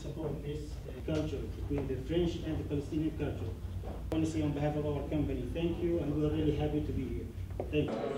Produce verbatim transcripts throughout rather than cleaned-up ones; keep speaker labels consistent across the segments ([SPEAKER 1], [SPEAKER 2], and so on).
[SPEAKER 1] support this uh, culture between the French and the Palestinian culture. I want to say on behalf of our company, thank you, and we're really happy to be here. Thank you.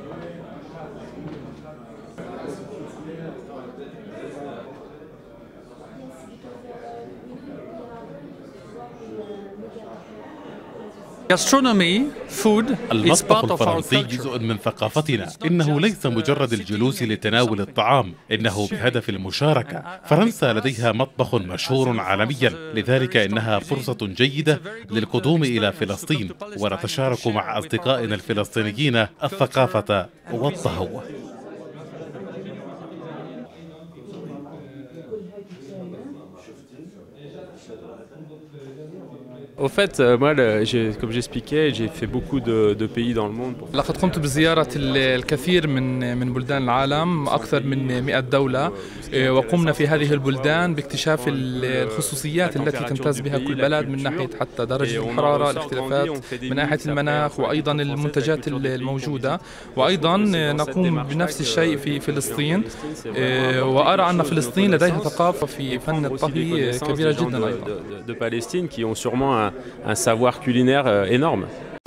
[SPEAKER 2] Gastronomy, food is
[SPEAKER 3] المطبخ
[SPEAKER 2] part of our
[SPEAKER 3] الفرنسي
[SPEAKER 2] culture.
[SPEAKER 3] جزء من ثقافتنا. إنه ليس مجرد الجلوس لتناول الطعام، إنه بهدف المشاركة. فرنسا لديها مطبخ مشهور عالميا، لذلك إنها فرصة جيدة للقدوم إلى فلسطين ونتشارك مع أصدقائنا الفلسطينيين الثقافة والطهو.
[SPEAKER 4] Au fait, moi, comme j'expliquais, j'ai fait beaucoup de, de pays dans le monde.
[SPEAKER 2] لقد قمت بزيارة الكثير من من بلدان العالم، أكثر من مئة دولة، وقمنا في هذه البلدان باكتشاف الخصوصيات التي تمتاز بها كل بلد من ناحية حتى درجة الحرارة، الاختلافات من ناحية المناخ، وأيضا المنتجات الموجودة. وأيضا نقوم بنفس الشيء في فلسطين، وأرى أن فلسطين لديها ثقافة في فن الطهي كبيرة جدا أيضا.
[SPEAKER 4] De Palestine qui ont sûrement un, un savoir culinaire énorme.